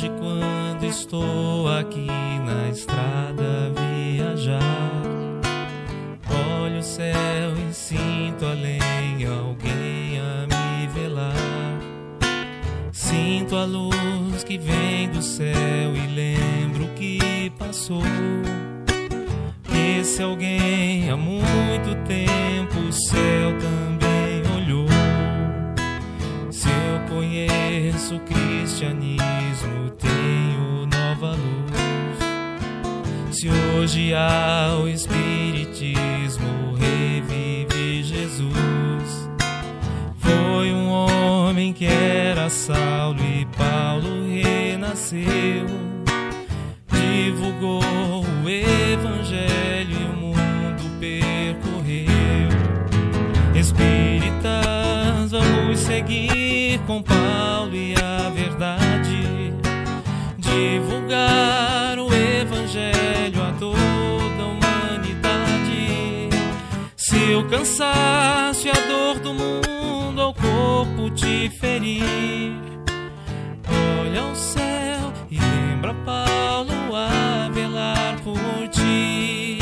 hoje, quando estou aqui na estrada a viajar, olho o céu e sinto além alguém a me velar. Sinto a luz que vem do céu e lembro que passou. Esse alguém há muito tempo o céu também olhou. Se eu conheço o cristianismo, tenho nova luz. Se hoje há o espiritismo, revive Jesus. Foi um homem que era Saulo e Paulo renasceu. Divulgou o evangelho e o mundo percorreu. Espíritas, vamos seguir com Paulo e a verdade, divulgar o evangelho a toda a humanidade. Se o cansaço e a dor do mundo ao corpo te ferir, olha ao céu e lembra Paulo a velar por ti.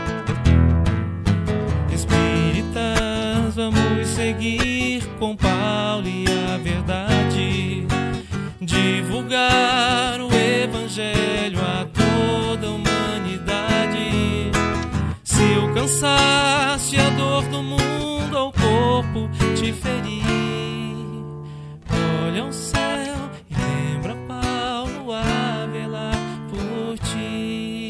Espíritas, vamos seguir com Paulo e a verdade, divulgar o evangelho a toda a humanidade. Se o cansaço e a dor do mundo ao corpo te ferir, olha ao céu e lembra Paulo a velar por ti.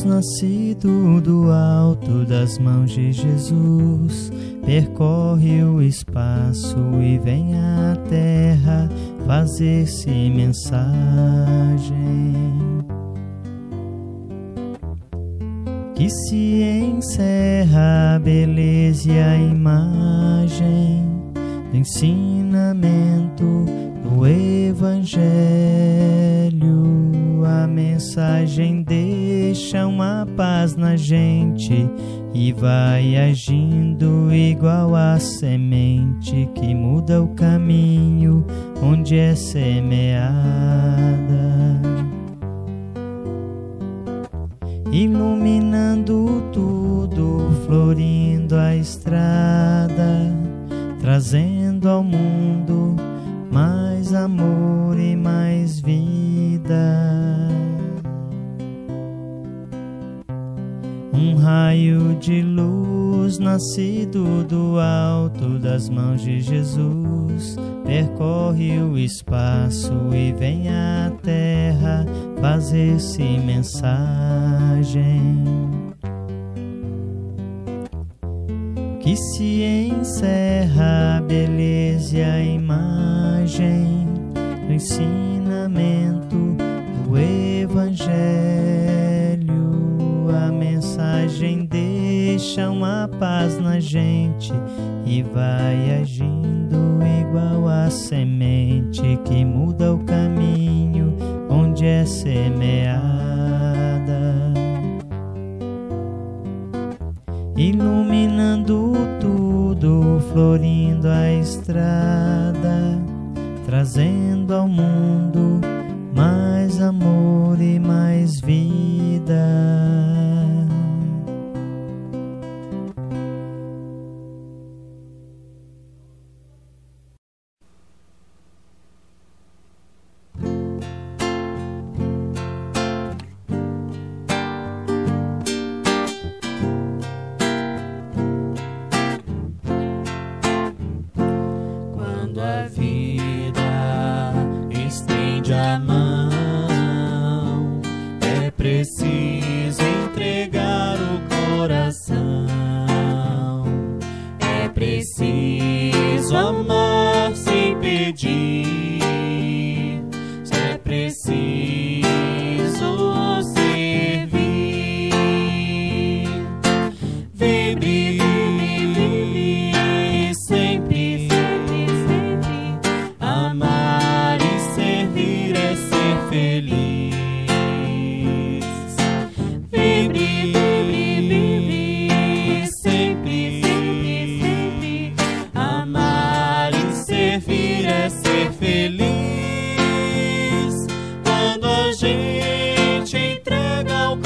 luz nascido do alto das mãos de Jesus, percorre o espaço e vem à terra fazer-se mensagem. Que se encerra a beleza e a imagem do ensinamento do Evangelho. A mensagem deixa uma paz na gente e vai agindo igual a semente que muda o caminho onde é semeada, iluminando tudo, florindo a estrada, trazendo ao mundo mais amor e mais vida. Um raio de luz nascido do alto das mãos de Jesus, percorre o espaço e vem à terra fazer-se mensagem. Que se encerra a beleza e a imagem do ensinamento do Evangelho. A mensagem deixa uma paz na gente e vai agindo igual a semente que muda o caminho onde é semeada, iluminando tudo, florindo a estrada, trazendo ao mundo mais amor e mais vida. Quando a vida estende a mão, é preciso entregar o coração. É preciso amar sem pedir. É preciso servir. Vibre sempre. Amar e servir é ser feliz. Vibre sempre. Amar e servir é ser feliz. Quando a gente entrega o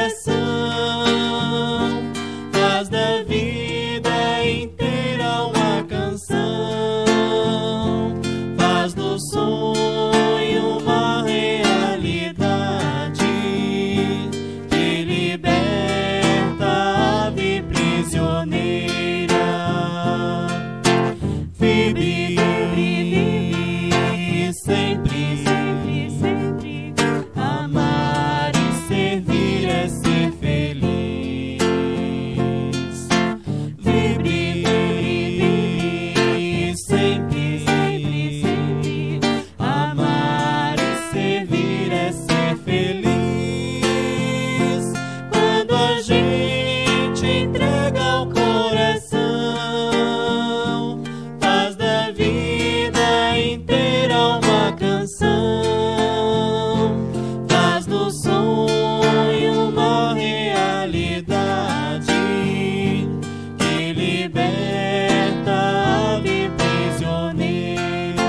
coração, faz da vida inteira uma canção, faz do sonho uma realidade, que liberta a ave prisioneira. Vibre sempre. Amar e servir é ser feliz. Vibre sempre. Amar e servir é ser feliz. Quando a gente entrega o coração, faz da vida inteira uma canção, faz do sonho uma realidade, que liberta a ave prisioneira.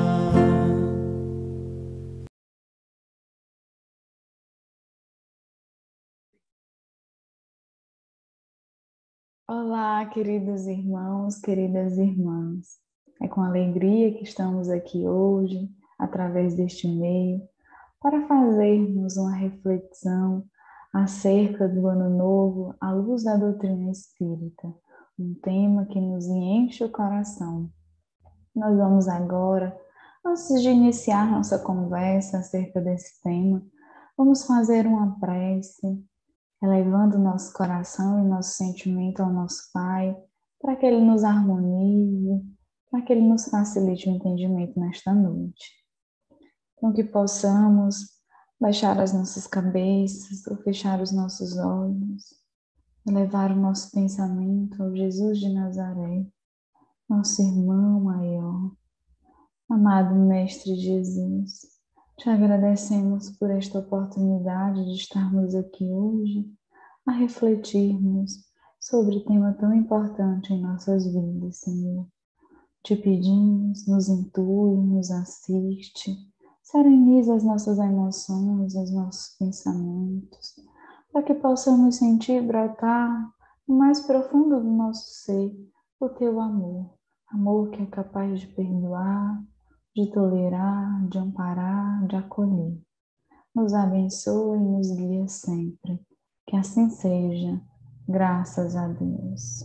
Olá, queridos irmãos, queridas irmãs. É com alegria que estamos aqui hoje, através deste meio, para fazermos uma reflexão acerca do Ano Novo à luz da doutrina espírita, um tema que nos enche o coração. Nós vamos agora, antes de iniciar nossa conversa acerca desse tema, vamos fazer uma prece elevando nosso coração e nosso sentimento ao nosso Pai, para que Ele nos harmonize, para que Ele nos facilite o entendimento nesta noite. Então, que possamos baixar as nossas cabeças ou fechar os nossos olhos, elevar o nosso pensamento ao Jesus de Nazaré, nosso irmão maior. Amado Mestre Jesus, te agradecemos por esta oportunidade de estarmos aqui hoje a refletirmos sobre tema tão importante em nossas vidas, Senhor. Te pedimos, nos intui, nos assiste, sereniza as nossas emoções, os nossos pensamentos, para que possamos sentir brotar no mais profundo do nosso ser o teu amor, amor que é capaz de perdoar, de tolerar, de amparar, de acolher. Nos abençoe e nos guia sempre. Que assim seja, graças a Deus.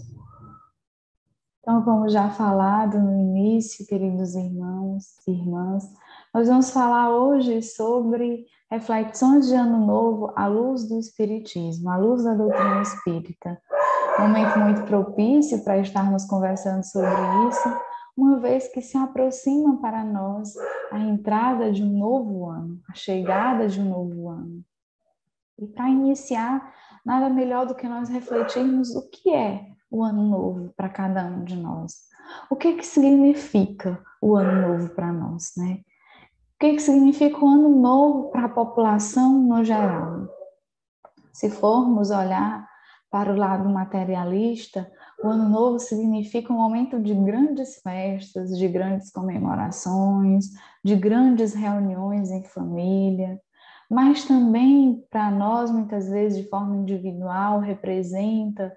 Então, como já falado no início, queridos irmãos e irmãs, nós vamos falar hoje sobre reflexões de Ano Novo à luz do Espiritismo, à luz da doutrina espírita. Um momento muito propício para estarmos conversando sobre isso, uma vez que se aproxima para nós a entrada de um novo ano, a chegada de um novo ano. E para iniciar, nada melhor do que nós refletirmos o que é o ano novo para cada um de nós. O que significa o ano novo para nós, né? O que significa o ano novo para a população no geral? Se formos olhar para o lado materialista, o ano novo significa um momento de grandes festas, de grandes comemorações, de grandes reuniões em família, mas também para nós, muitas vezes de forma individual, representa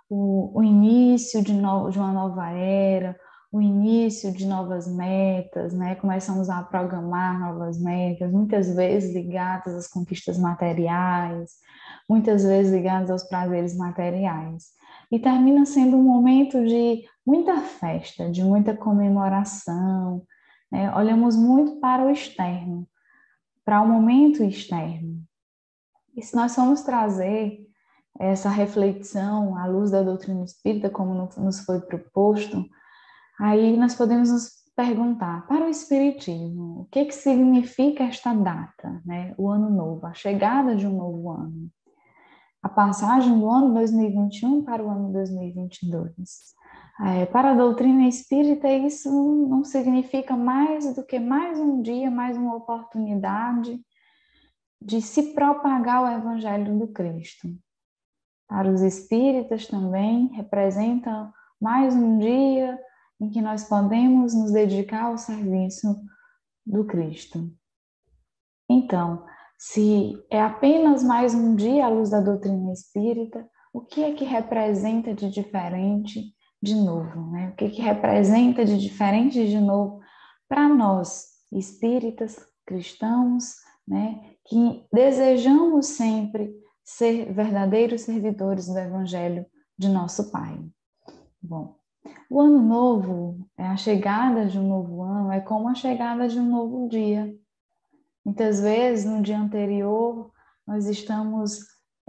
o início de uma nova era, o início de novas metas, né? Começamos a programar novas metas, muitas vezes ligadas às conquistas materiais, muitas vezes ligadas aos prazeres materiais. E termina sendo um momento de muita festa, de muita comemoração, né? Olhamos muito para o externo, para o momento externo. E se nós formos trazer essa reflexão à luz da doutrina espírita, como nos foi proposto, aí nós podemos nos perguntar, para o Espiritismo, o que significa esta data, né? O Ano Novo, a chegada de um novo ano, a passagem do ano 2021 para o ano 2022. Para a doutrina espírita, isso não significa mais do que mais um dia, mais uma oportunidade de se propagar o Evangelho do Cristo. Para os espíritas também representa mais um dia em que nós podemos nos dedicar ao serviço do Cristo. Então, se é apenas mais um dia à luz da doutrina espírita, o que é que representa de diferente de novo, né? O que é que representa de diferente de novo para nós, espíritas, cristãos, né? Que desejamos sempre ser verdadeiros servidores do Evangelho de nosso Pai. Bom, o ano novo, a chegada de um novo ano, é como a chegada de um novo dia. Muitas vezes, no dia anterior, nós estamos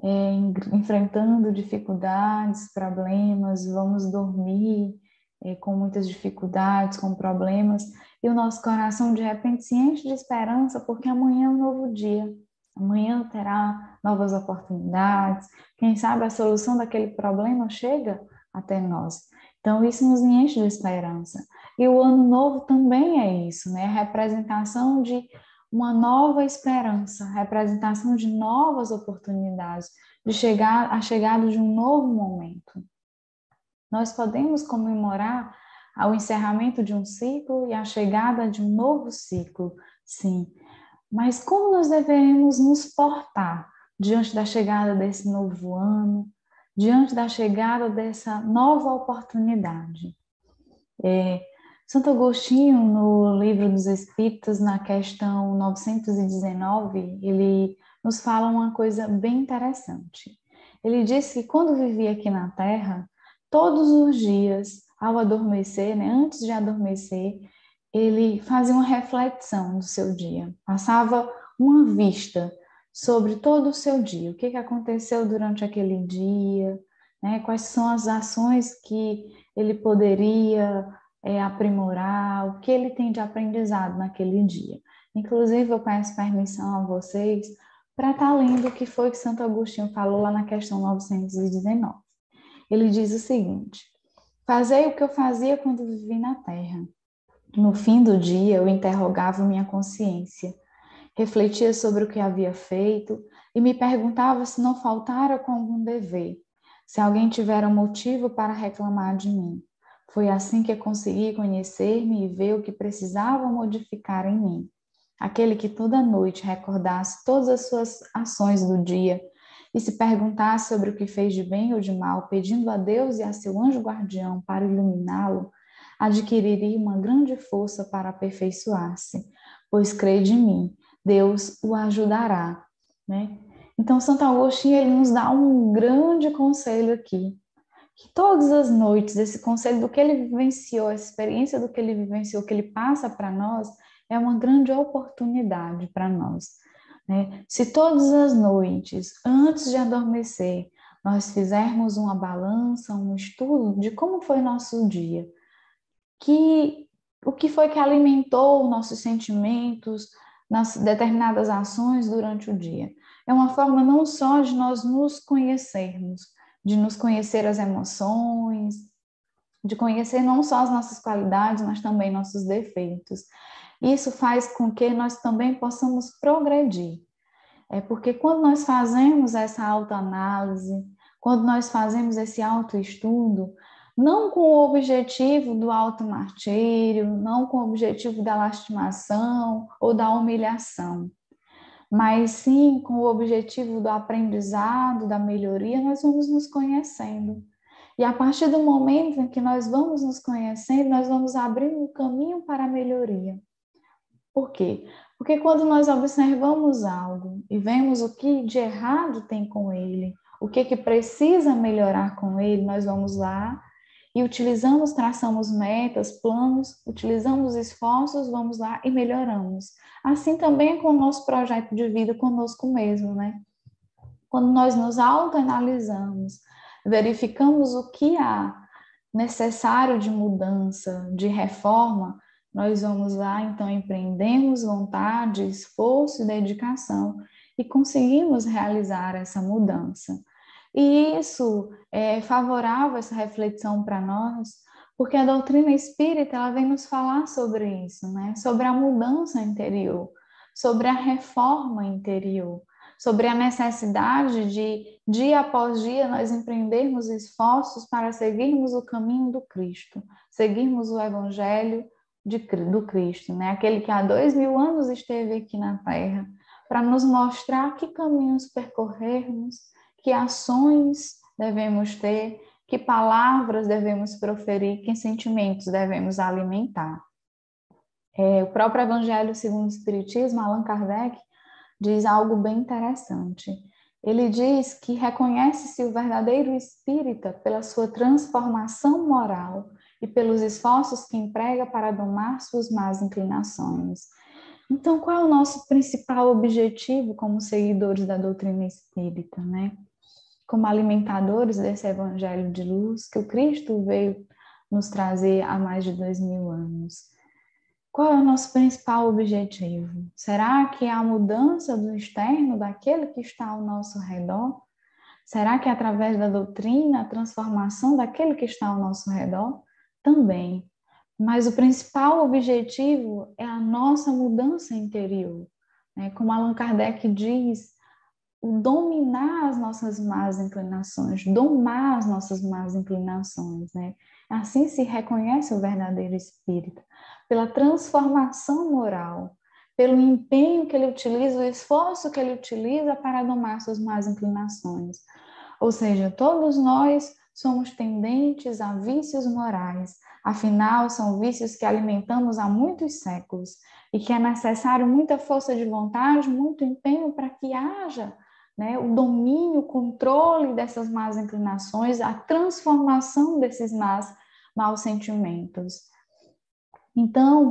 enfrentando dificuldades, problemas, vamos dormir com muitas dificuldades, com problemas, e o nosso coração de repente se enche de esperança, porque amanhã é um novo dia. Amanhã terá novas oportunidades, quem sabe a solução daquele problema chega até nós. Então, isso nos enche de esperança. E o ano novo também é isso, né? A representação de uma nova esperança, a representação de novas oportunidades, a chegada de um novo momento. Nós podemos comemorar o encerramento de um ciclo e a chegada de um novo ciclo, sim. Mas como nós devemos nos portar diante da chegada desse novo ano, diante da chegada dessa nova oportunidade? Santo Agostinho, no Livro dos Espíritos, na questão 919, ele nos fala uma coisa bem interessante. Ele diz que quando vivia aqui na Terra, todos os dias, ao adormecer, né, antes de adormecer, ele fazia uma reflexão do seu dia, passava uma vista sobre todo o seu dia, o que aconteceu durante aquele dia, né? Quais são as ações que ele poderia aprimorar, o que ele tem de aprendizado naquele dia. Inclusive, eu peço permissão a vocês para estar lendo o que foi que Santo Agostinho falou lá na questão 919. Ele diz o seguinte: fazei o que eu fazia quando vivi na terra. No fim do dia, eu interrogava minha consciência, refletia sobre o que havia feito e me perguntava se não faltara com algum dever, se alguém tivera motivo para reclamar de mim. Foi assim que eu consegui conhecer-me e ver o que precisava modificar em mim. Aquele que toda noite recordasse todas as suas ações do dia e se perguntasse sobre o que fez de bem ou de mal, pedindo a Deus e a seu anjo guardião para iluminá-lo, adquiriria uma grande força para aperfeiçoar-se, pois crede em mim, Deus o ajudará, né? Então, Santo Agostinho, ele nos dá um grande conselho aqui, que todas as noites, esse conselho do que ele vivenciou, essa experiência do que ele vivenciou, que ele passa para nós, é uma grande oportunidade para nós, né? Se todas as noites, antes de adormecer, nós fizermos uma balança, um estudo de como foi nosso dia, o que foi que alimentou nossos sentimentos, nas determinadas ações durante o dia. É uma forma não só de nós nos conhecermos, de nos conhecer as emoções, de conhecer não só as nossas qualidades, mas também nossos defeitos. Isso faz com que nós também possamos progredir. É porque quando nós fazemos essa autoanálise, quando nós fazemos esse autoestudo, não com o objetivo do automartírio, não com o objetivo da lastimação ou da humilhação, mas sim com o objetivo do aprendizado, da melhoria, nós vamos nos conhecendo. E a partir do momento em que nós vamos nos conhecendo, nós vamos abrindo um caminho para a melhoria. Por quê? Porque quando nós observamos algo e vemos o que de errado tem com ele, o que precisa melhorar com ele, nós vamos lá e utilizamos, traçamos metas, planos, utilizamos esforços, vamos lá e melhoramos. Assim também é com o nosso projeto de vida conosco mesmo, né? Quando nós nos autoanalisamos, verificamos o que há necessário de mudança, de reforma, nós vamos lá, então empreendemos vontade, esforço e dedicação e conseguimos realizar essa mudança. E isso é favorável, essa reflexão para nós, porque a doutrina espírita ela vem nos falar sobre isso, né? Sobre a mudança interior, sobre a reforma interior, sobre a necessidade de, dia após dia, nós empreendermos esforços para seguirmos o caminho do Cristo, seguirmos o Evangelho do Cristo, né? Aquele que há 2000 anos esteve aqui na Terra, para nos mostrar que caminhos percorrermos, que ações devemos ter, que palavras devemos proferir, que sentimentos devemos alimentar. O próprio Evangelho segundo o Espiritismo, Allan Kardec, diz algo bem interessante. Ele diz que reconhece-se o verdadeiro espírita pela sua transformação moral e pelos esforços que emprega para domar suas más inclinações. Então, qual é o nosso principal objetivo como seguidores da doutrina espírita, né? Como alimentadores desse evangelho de luz que o Cristo veio nos trazer há mais de 2000 anos. Qual é o nosso principal objetivo? Será que é a mudança do externo, daquele que está ao nosso redor? Será que é através da doutrina, a transformação daquele que está ao nosso redor? Também. Mas o principal objetivo é a nossa mudança interior. Como Allan Kardec diz, dominar as nossas más inclinações, domar as nossas más inclinações, né? Assim se reconhece o verdadeiro espírita, pela transformação moral, pelo empenho que ele utiliza, o esforço que ele utiliza para domar suas más inclinações. Ou seja, todos nós somos tendentes a vícios morais, afinal, são vícios que alimentamos há muitos séculos e que é necessário muita força de vontade, muito empenho para que haja o domínio, o controle dessas más inclinações, a transformação desses maus sentimentos. Então,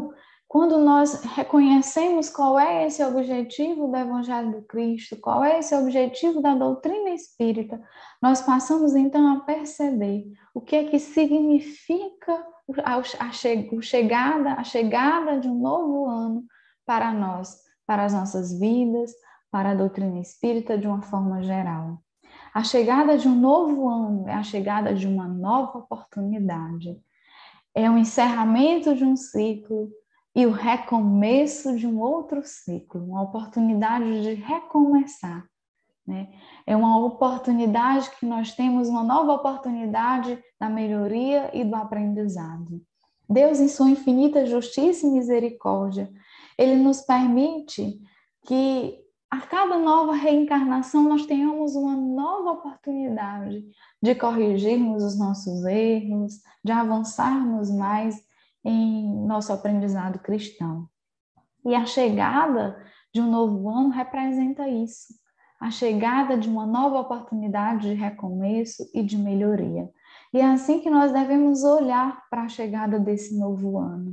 Quando nós reconhecemos qual é esse objetivo do Evangelho do Cristo, qual é esse objetivo da doutrina espírita, nós passamos então a perceber o que é que significa a chegada de um novo ano para nós, para as nossas vidas, para a doutrina espírita de uma forma geral. A chegada de um novo ano é a chegada de uma nova oportunidade. É o encerramento de um ciclo e o recomeço de um outro ciclo, uma oportunidade de recomeçar, né? É uma oportunidade que nós temos, uma nova oportunidade da melhoria e do aprendizado. Deus, em sua infinita justiça e misericórdia, Ele nos permite que a cada nova reencarnação nós tenhamos uma nova oportunidade de corrigirmos os nossos erros, de avançarmos mais em nosso aprendizado cristão. E a chegada de um novo ano representa isso, a chegada de uma nova oportunidade de recomeço e de melhoria. E é assim que nós devemos olhar para a chegada desse novo ano.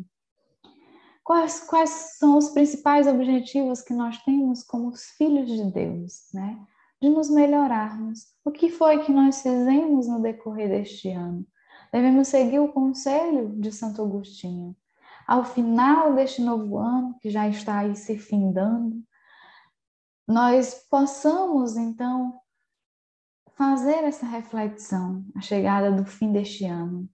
Quais são os principais objetivos que nós temos como os filhos de Deus, né? De nos melhorarmos. O que foi que nós fizemos no decorrer deste ano? Devemos seguir o conselho de Santo Agostinho. Ao final deste novo ano, que já está aí se findando, nós possamos, então, fazer essa reflexão, a chegada do fim deste ano.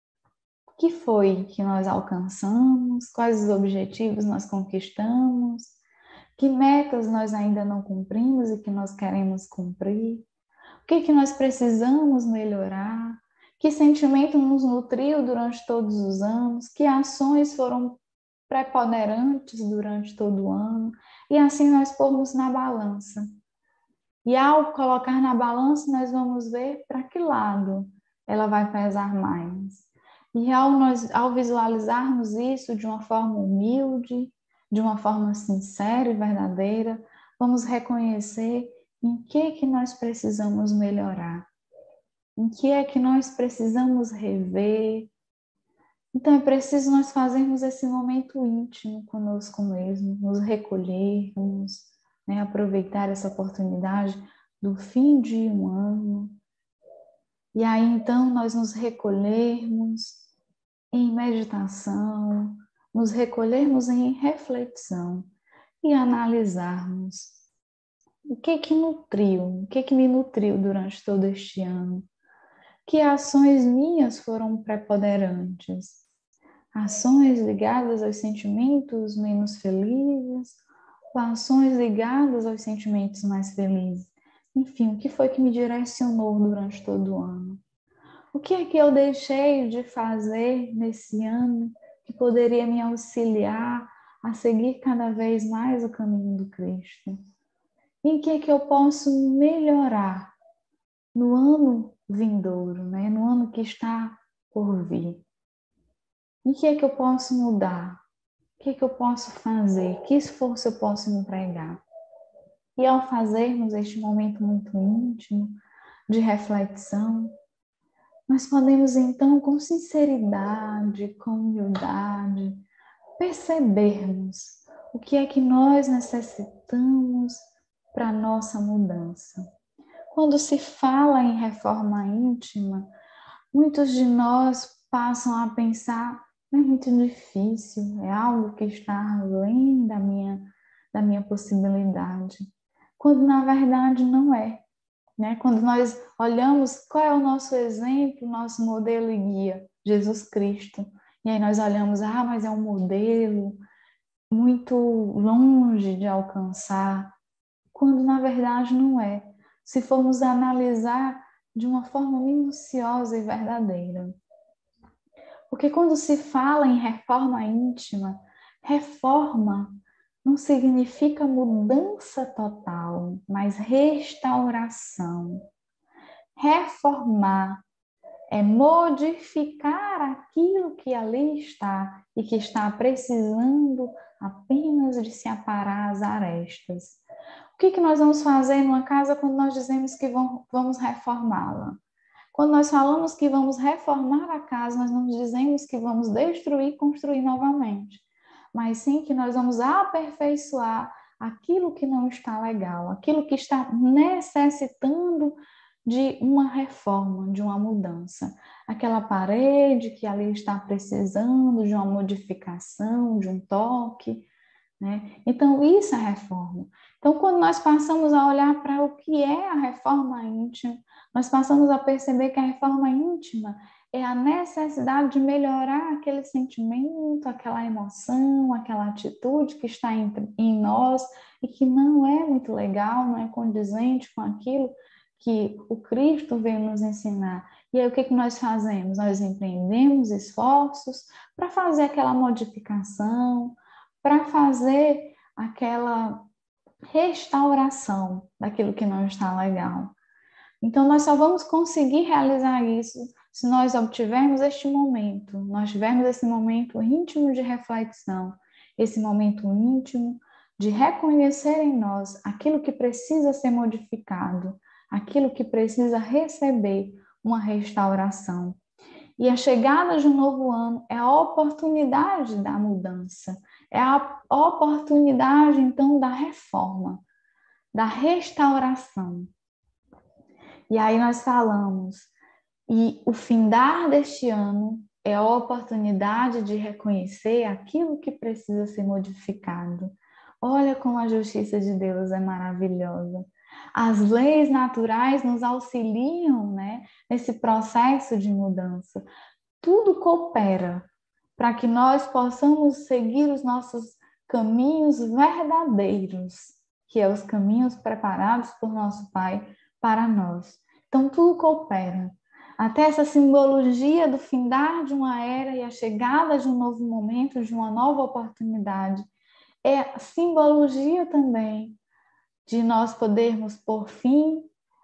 O que foi que nós alcançamos? Quais os objetivos nós conquistamos? Que metas nós ainda não cumprimos e que nós queremos cumprir? O que nós precisamos melhorar? Que sentimento nos nutriu durante todos os anos? Que ações foram preponderantes durante todo o ano? E assim nós pormos na balança. E ao colocar na balança, nós vamos ver para que lado ela vai pesar mais. E ao visualizarmos isso de uma forma humilde, de uma forma sincera e verdadeira, vamos reconhecer em que nós precisamos melhorar, em que é que nós precisamos rever. Então é preciso nós fazermos esse momento íntimo conosco mesmo, nos recolhermos, né, aproveitar essa oportunidade do fim de um ano. E aí então nós nos recolhermos em meditação, nos recolhermos em reflexão e analisarmos o que nutriu, o que me nutriu durante todo este ano. Que ações minhas foram preponderantes? Ações ligadas aos sentimentos menos felizes ou ações ligadas aos sentimentos mais felizes? Enfim, o que foi que me direcionou durante todo o ano? O que é que eu deixei de fazer nesse ano que poderia me auxiliar a seguir cada vez mais o caminho do Cristo? Em que é que eu posso melhorar no ano vindouro, né? No ano que está por vir? Em que é que eu posso mudar? O que é que eu posso fazer? Que esforço eu posso empregar? E ao fazermos este momento muito íntimo de reflexão, nós podemos então, com sinceridade, com humildade, percebermos o que é que nós necessitamos para a nossa mudança. Quando se fala em reforma íntima, muitos de nós passam a pensar: é muito difícil, é algo que está além da minha possibilidade. Quando na verdade não é. Né? Quando nós olhamos qual é o nosso exemplo, nosso modelo e guia, Jesus Cristo. E aí nós olhamos, mas é um modelo muito longe de alcançar. Quando na verdade não é. Se formos analisar de uma forma minuciosa e verdadeira. Porque quando se fala em reforma íntima, reforma não significa mudança total, mas restauração. Reformar é modificar aquilo que ali está e que está precisando apenas de se aparar as arestas. O que nós vamos fazer numa casa quando nós dizemos que vamos reformá-la? Quando nós falamos que vamos reformar a casa, nós não dizemos que vamos destruir e construir novamente. mas sim que nós vamos aperfeiçoar aquilo que não está legal, aquilo que está necessitando de uma reforma, de uma mudança. Aquela parede que ali está precisando de uma modificação, de um toque, né? Então, isso é reforma. Então, quando nós passamos a olhar para o que é a reforma íntima, nós passamos a perceber que a reforma íntima é a necessidade de melhorar aquele sentimento, aquela emoção, aquela atitude que está em nós e que não é muito legal, não é condizente com aquilo que o Cristo veio nos ensinar. E aí o que nós fazemos? Nós empreendemos esforços para fazer aquela modificação, para fazer aquela restauração daquilo que não está legal. Então, nós só vamos conseguir realizar isso se nós obtivermos este momento, nós tivermos esse momento íntimo de reflexão, esse momento íntimo de reconhecer em nós aquilo que precisa ser modificado, aquilo que precisa receber uma restauração. E a chegada de um novo ano é a oportunidade da mudança, é a oportunidade, então, da reforma, da restauração. E aí nós falamos, e o findar deste ano é a oportunidade de reconhecer aquilo que precisa ser modificado. Olha como a justiça de Deus é maravilhosa. As leis naturais nos auxiliam, né, nesse processo de mudança. Tudo coopera para que nós possamos seguir os nossos caminhos verdadeiros, que é os caminhos preparados por nosso Pai para nós. Então, tudo coopera. Até essa simbologia do findar de uma era e a chegada de um novo momento, de uma nova oportunidade, é simbologia também de nós podermos pôr fim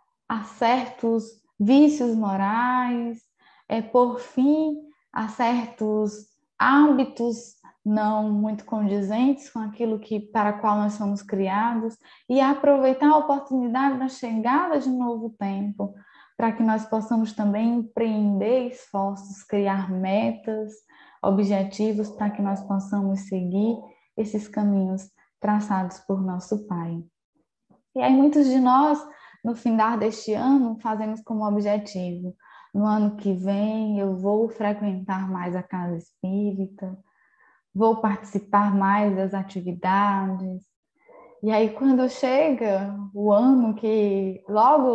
a certos vícios morais, pôr fim a certos hábitos não muito condizentes com aquilo para qual nós somos criados e aproveitar a oportunidade da chegada de um novo tempo, para que nós possamos também empreender esforços, criar metas, objetivos, para que nós possamos seguir esses caminhos traçados por nosso Pai. E aí muitos de nós, no findar deste ano, fazemos como objetivo: no ano que vem eu vou frequentar mais a casa espírita, vou participar mais das atividades. E aí quando chega o ano que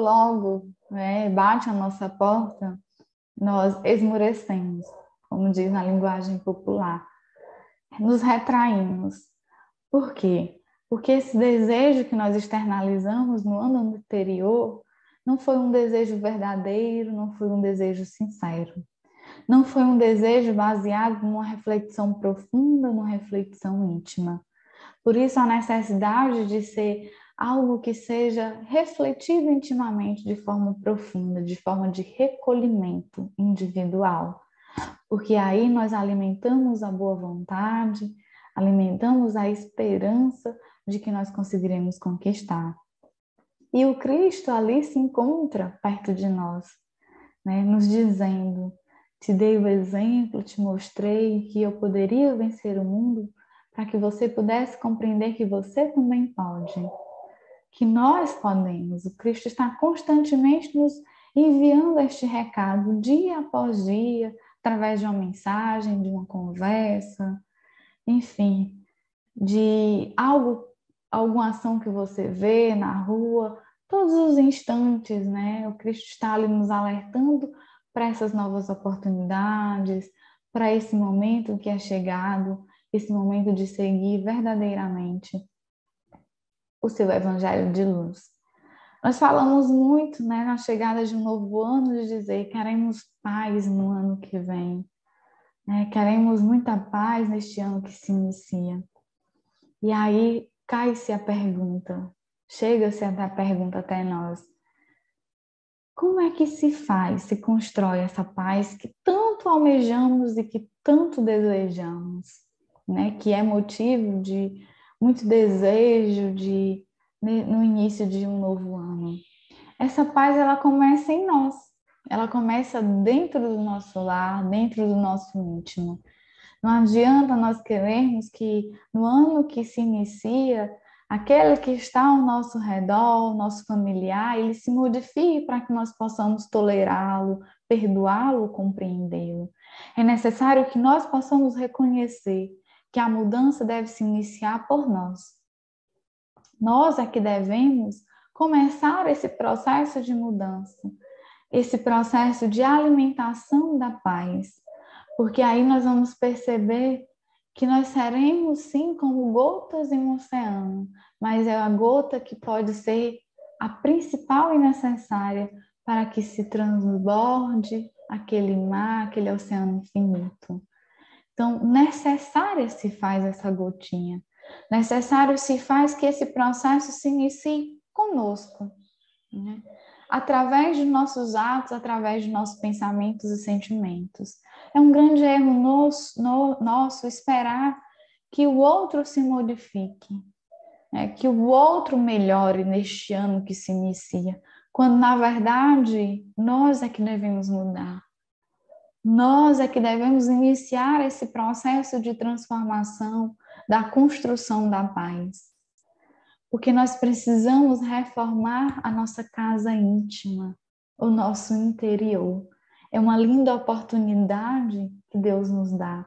logo, né, bate a nossa porta, nós esmurecemos, como diz na linguagem popular, nos retraímos. Por quê? Porque esse desejo que nós externalizamos no ano anterior não foi um desejo verdadeiro, não foi um desejo sincero. Não foi um desejo baseado numa reflexão profunda, numa reflexão íntima. Por isso, a necessidade de ser algo que seja refletido intimamente de forma profunda, de forma de recolhimento individual. Porque aí nós alimentamos a boa vontade, alimentamos a esperança de que nós conseguiremos conquistar. E o Cristo ali se encontra perto de nós, né, nos dizendo: te dei o exemplo, te mostrei que eu poderia vencer o mundo para que você pudesse compreender que você também pode, que nós podemos. O Cristo está constantemente nos enviando este recado dia após dia, através de uma mensagem, de uma conversa, enfim, de alguma ação que você vê na rua, todos os instantes, né? O Cristo está ali nos alertando para essas novas oportunidades, para esse momento que é chegado, esse momento de seguir verdadeiramente o seu evangelho de luz. Nós falamos muito, né, na chegada de um novo ano, de dizer: queremos paz no ano que vem, né? Queremos muita paz neste ano que se inicia. E aí cai-se a pergunta, chega-se a pergunta até nós: como é que se faz, se constrói essa paz que tanto almejamos e que tanto desejamos, né? Que é motivo de muito desejo no início de um novo ano. Essa paz, ela começa em nós, ela começa dentro do nosso lar, dentro do nosso íntimo. Não adianta nós querermos que no ano que se inicia, aquele que está ao nosso redor, o nosso familiar, ele se modifique para que nós possamos tolerá-lo, perdoá-lo, compreendê-lo. É necessário que nós possamos reconhecer que a mudança deve se iniciar por nós. Nós é que devemos começar esse processo de mudança, esse processo de alimentação da paz, porque aí nós vamos perceber que nós seremos sim como gotas em um oceano, mas é a gota que pode ser a principal e necessária para que se transborde aquele mar, aquele oceano infinito. Então, necessária se faz essa gotinha, necessário se faz que esse processo se inicie conosco, né? Através de nossos atos, através de nossos pensamentos e sentimentos. É um grande erro nosso esperar que o outro se modifique, né? Que o outro melhore neste ano que se inicia, quando na verdade nós é que devemos mudar. Nós é que devemos iniciar esse processo de transformação, da construção da paz. Porque nós precisamos reformar a nossa casa íntima, o nosso interior. É uma linda oportunidade que Deus nos dá.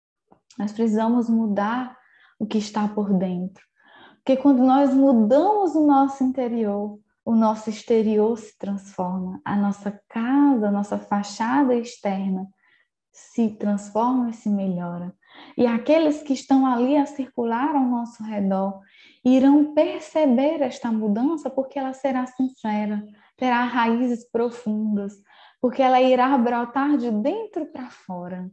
Nós precisamos mudar o que está por dentro. Porque quando nós mudamos o nosso interior, o nosso exterior se transforma. A nossa casa, a nossa fachada externa se transforma e se melhora. E aqueles que estão ali a circular ao nosso redor irão perceber esta mudança porque ela será sincera, terá raízes profundas, porque ela irá brotar de dentro para fora.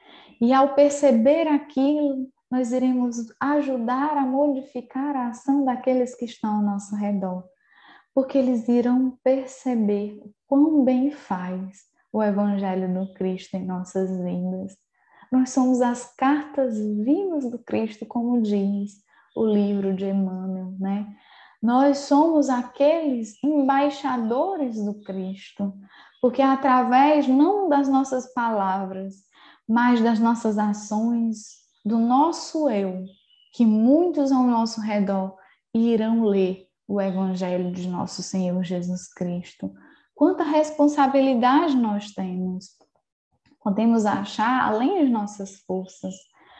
E ao perceber aquilo, nós iremos ajudar a modificar a ação daqueles que estão ao nosso redor, porque eles irão perceber o quão bem faz o Evangelho do Cristo em nossas vidas. Nós somos as cartas vivas do Cristo, como diz o livro de Emmanuel, né? Nós somos aqueles embaixadores do Cristo, porque através não das nossas palavras, mas das nossas ações, do nosso eu, que muitos ao nosso redor irão ler o Evangelho de nosso Senhor Jesus Cristo. Quanta responsabilidade nós temos. Podemos achar além de nossas forças,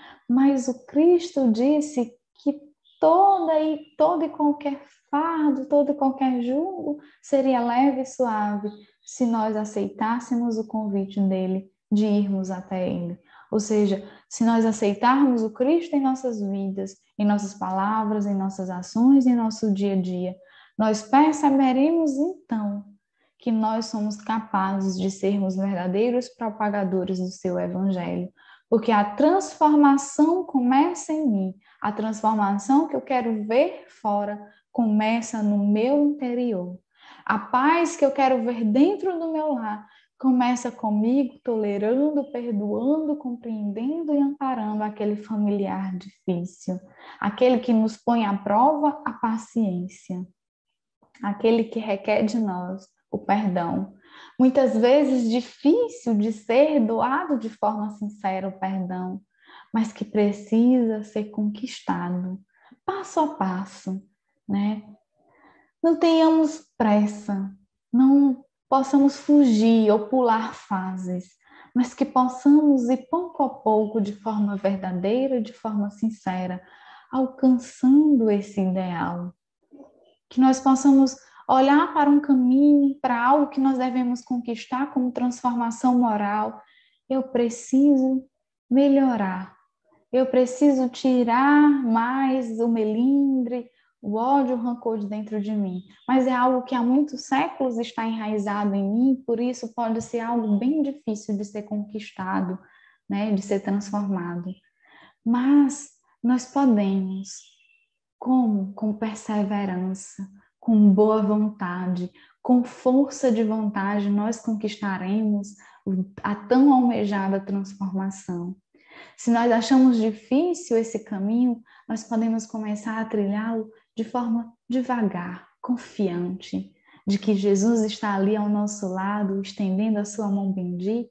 mas o Cristo disse que todo e qualquer fardo, todo e qualquer jugo seria leve e suave se nós aceitássemos o convite dele de irmos até ele. Ou seja, se nós aceitarmos o Cristo em nossas vidas, em nossas palavras, em nossas ações, em nosso dia a dia, nós perceberemos então que nós somos capazes de sermos verdadeiros propagadores do seu Evangelho, porque a transformação começa em mim, a transformação que eu quero ver fora começa no meu interior. A paz que eu quero ver dentro do meu lar começa comigo, tolerando, perdoando, compreendendo e amparando aquele familiar difícil, aquele que nos põe à prova a paciência, aquele que requer de nós o perdão. Muitas vezes difícil de ser doado de forma sincera o perdão, mas que precisa ser conquistado, passo a passo, né? Não tenhamos pressa, não possamos fugir ou pular fases, mas que possamos ir pouco a pouco, de forma verdadeira, de forma sincera, alcançando esse ideal. Que nós possamos olhar para um caminho, para algo que nós devemos conquistar como transformação moral. Eu preciso melhorar, eu preciso tirar mais o melindre, o ódio, o rancor de dentro de mim. Mas é algo que há muitos séculos está enraizado em mim, por isso pode ser algo bem difícil de ser conquistado, né, de ser transformado. Mas nós podemos, como? Com perseverança, com boa vontade, com força de vontade, nós conquistaremos a tão almejada transformação. Se nós achamos difícil esse caminho, nós podemos começar a trilhá-lo de forma devagar, confiante, de que Jesus está ali ao nosso lado, estendendo a sua mão bendita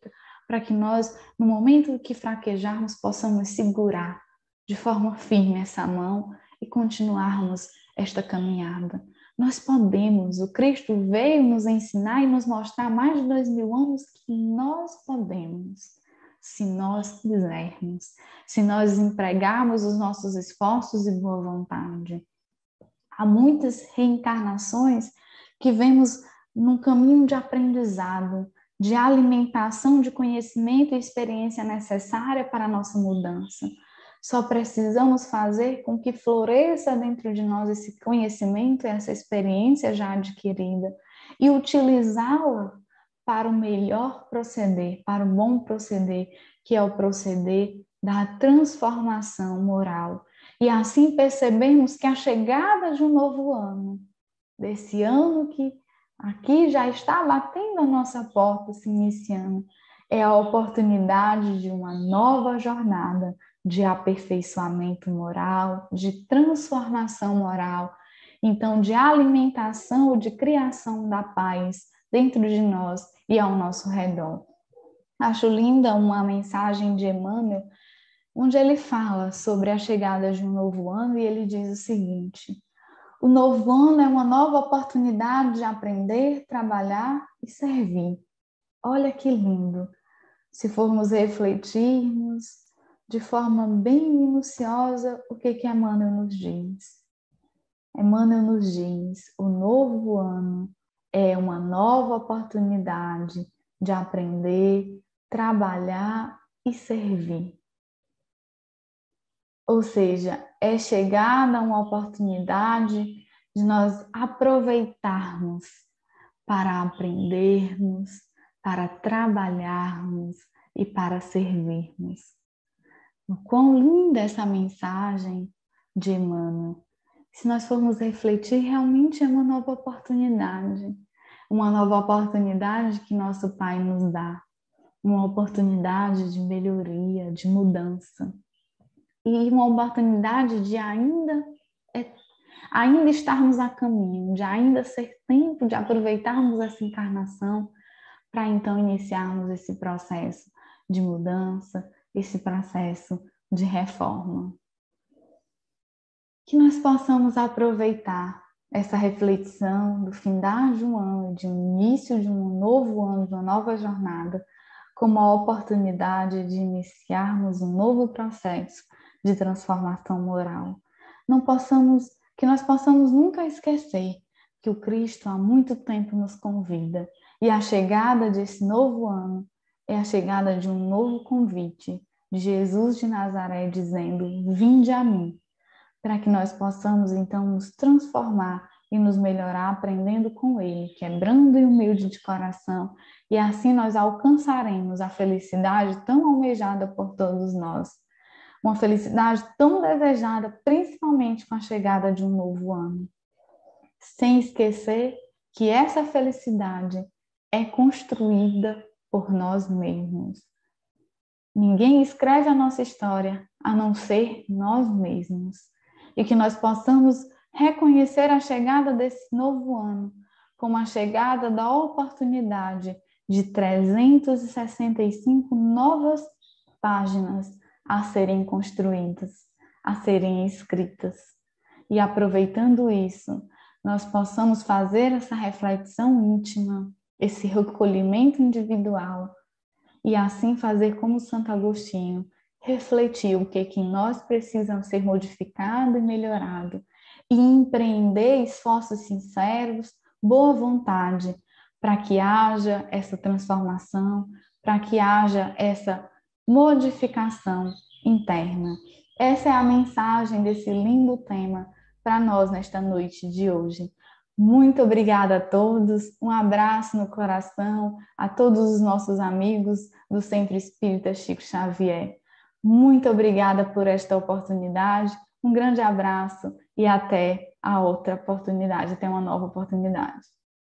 para que nós, no momento que fraquejarmos, possamos segurar de forma firme essa mão e continuarmos esta caminhada. Nós podemos, o Cristo veio nos ensinar e nos mostrar há mais de 2000 anos que nós podemos, se nós quisermos, se nós empregarmos os nossos esforços e boa vontade. Há muitas reencarnações que vemos num caminho de aprendizado, de alimentação de conhecimento e experiência necessária para a nossa mudança. Só precisamos fazer com que floresça dentro de nós esse conhecimento, essa experiência já adquirida e utilizá-la para o melhor proceder, para o bom proceder, que é o proceder da transformação moral. E assim percebemos que a chegada de um novo ano, desse ano que aqui já está batendo a nossa porta, se iniciando, é a oportunidade de uma nova jornada de aperfeiçoamento moral, de transformação moral, então de alimentação ou de criação da paz dentro de nós e ao nosso redor. Acho linda uma mensagem de Emmanuel, onde ele fala sobre a chegada de um novo ano e ele diz o seguinte: o novo ano é uma nova oportunidade de aprender, trabalhar e servir. Olha que lindo! Se formos refletirmos de forma bem minuciosa o que Emmanuel nos diz. Emmanuel nos diz: o novo ano é uma nova oportunidade de aprender, trabalhar e servir. Ou seja, é chegada uma oportunidade de nós aproveitarmos para aprendermos, para trabalharmos e para servirmos. O quão linda essa mensagem de Emmanuel. Se nós formos refletir, realmente é uma nova oportunidade que nosso Pai nos dá, uma oportunidade de melhoria, de mudança. E uma oportunidade de ainda estarmos a caminho, de ainda ser tempo de aproveitarmos essa encarnação para então iniciarmos esse processo de mudança, esse processo de reforma. Que nós possamos aproveitar essa reflexão do findar de um ano, de um início de um novo ano, de uma nova jornada, como a oportunidade de iniciarmos um novo processo de transformação moral. Que nós possamos nunca esquecer que o Cristo há muito tempo nos convida e a chegada desse novo ano é a chegada de um novo convite de Jesus de Nazaré dizendo: vinde a mim, para que nós possamos então nos transformar e nos melhorar aprendendo com Ele, quebrando e humilde de coração, e assim nós alcançaremos a felicidade tão almejada por todos nós. Uma felicidade tão desejada, principalmente com a chegada de um novo ano. Sem esquecer que essa felicidade é construída por nós mesmos. Ninguém escreve a nossa história a não ser nós mesmos. E que nós possamos reconhecer a chegada desse novo ano como a chegada da oportunidade de 365 novas páginas a serem construídas, a serem escritas. E aproveitando isso, nós possamos fazer essa reflexão íntima, esse recolhimento individual, e assim fazer como Santo Agostinho, refletir o que em nós precisa ser modificado e melhorado, e empreender esforços sinceros, boa vontade, para que haja essa transformação, para que haja essa modificação interna. Essa é a mensagem desse lindo tema para nós nesta noite de hoje. Muito obrigada a todos, um abraço no coração, a todos os nossos amigos do Centro Espírita Chico Xavier. Muito obrigada por esta oportunidade, um grande abraço e até a outra oportunidade, até uma nova oportunidade.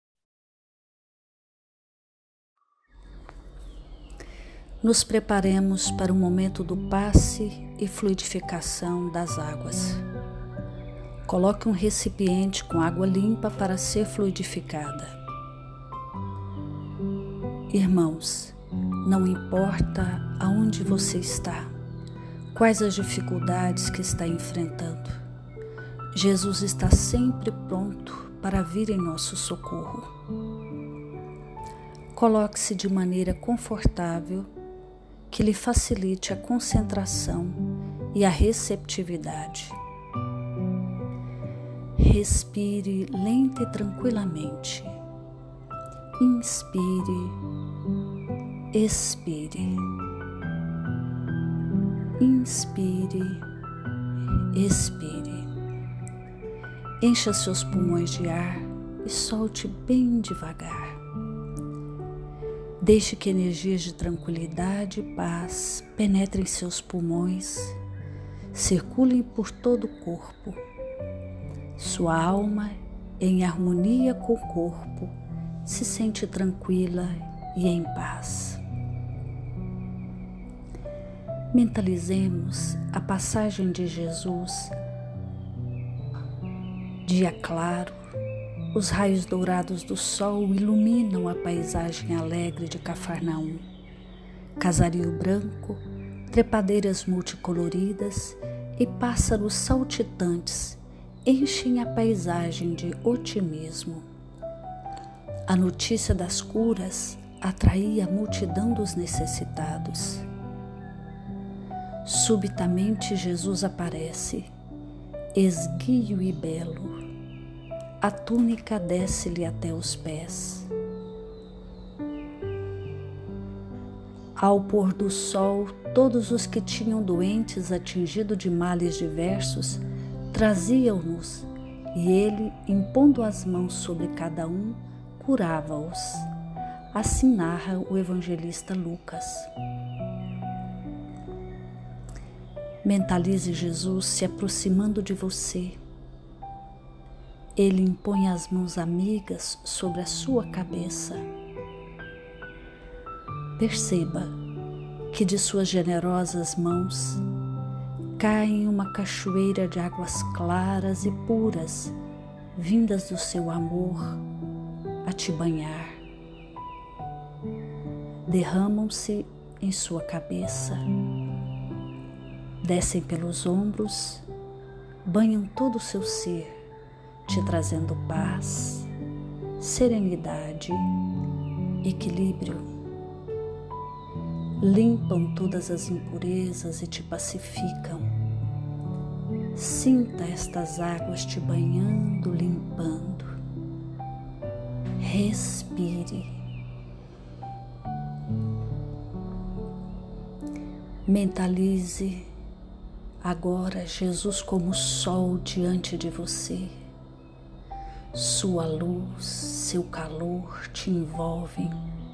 Nos preparemos para o momento do passe e fluidificação das águas. Coloque um recipiente com água limpa para ser fluidificada. Irmãos, Não importa aonde você está, quais as dificuldades que está enfrentando, Jesus está sempre pronto para vir em nosso socorro. Coloque-se de maneira confortável que lhe facilite a concentração e a receptividade. Respire lenta e tranquilamente. Inspire, expire. Inspire, expire. Encha seus pulmões de ar e solte bem devagar. Deixe que energias de tranquilidade e paz penetrem seus pulmões, circulem por todo o corpo. Sua alma, em harmonia com o corpo, se sente tranquila e em paz. Mentalizemos a passagem de Jesus. Dia claro, os raios dourados do sol iluminam a paisagem alegre de Cafarnaum. Casario branco, trepadeiras multicoloridas e pássaros saltitantes enchem a paisagem de otimismo. A notícia das curas atraía a multidão dos necessitados. Subitamente Jesus aparece, esguio e belo. A túnica desce-lhe até os pés. Ao pôr do sol, todos os que tinham doentes atingidos de males diversos traziam-nos, e ele, impondo as mãos sobre cada um, curava-os. Assim narra o evangelista Lucas. Mentalize Jesus se aproximando de você. Ele impõe as mãos amigas sobre a sua cabeça. Perceba que de suas generosas mãos cai uma cachoeira de águas claras e puras, vindas do seu amor a te banhar. Derramam-se em sua cabeça, descem pelos ombros, banham todo o seu ser, te trazendo paz, serenidade, equilíbrio. Limpam todas as impurezas e te pacificam. Sinta estas águas te banhando, limpando. Respire. Mentalize agora Jesus como sol diante de você. Sua luz, seu calor te envolvem.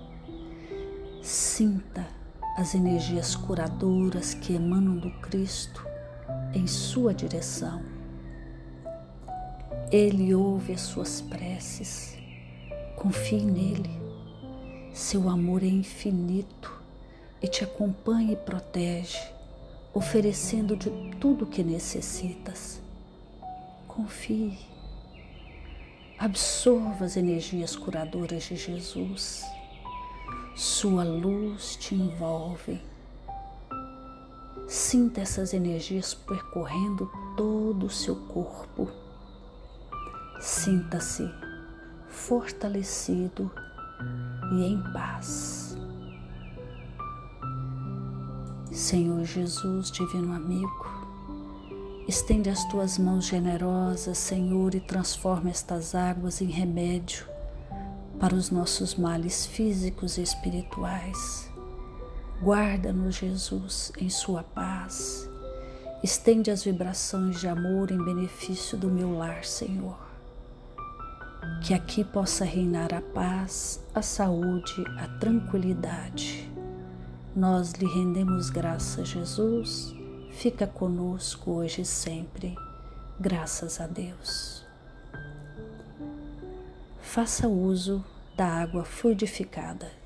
Sinta as energias curadoras que emanam do Cristo em sua direção. Ele ouve as suas preces. Confie nele. Seu amor é infinito e te acompanha e protege, oferecendo de tudo o que necessitas. Confie. Absorva as energias curadoras de Jesus. Sua luz te envolve. Sinta essas energias percorrendo todo o seu corpo. Sinta-se fortalecido e em paz. Senhor Jesus, divino amigo, estende as tuas mãos generosas, Senhor, e transforma estas águas em remédio para os nossos males físicos e espirituais. Guarda-nos, Jesus, em sua paz. Estende as vibrações de amor em benefício do meu lar, Senhor. Que aqui possa reinar a paz, a saúde, a tranquilidade. Nós lhe rendemos graças, Jesus. Fica conosco hoje e sempre. Graças a Deus. Faça uso da água fluidificada.